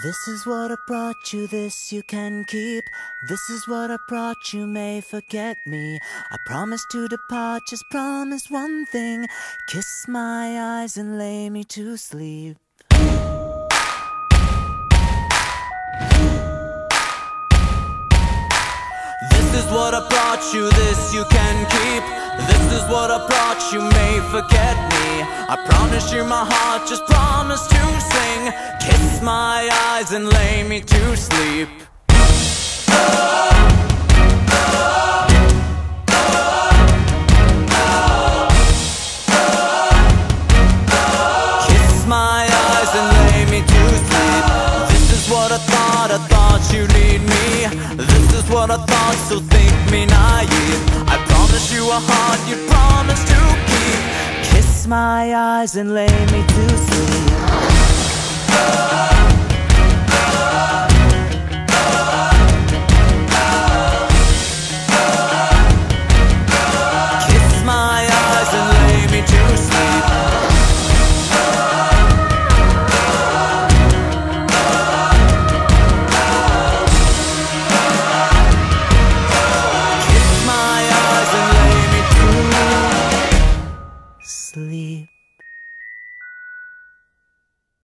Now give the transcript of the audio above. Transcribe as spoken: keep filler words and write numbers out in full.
This is what I brought you, this you can keep. This is what I brought you, may forget me. I promise to depart, just promise one thing. Kiss my eyes and lay me to sleep. This is what I brought you, this you can keep. This is what I brought you, may forget me. I promise you my heart, just promise to sing. Kiss my eyes and lay me to sleep. Kiss my eyes and lay me to sleep. This is what I thought, I thought you'd need me. This is what I thought, so think me naive. I promise you a heart you promise to keep. Kiss my eyes and lay me to sleep.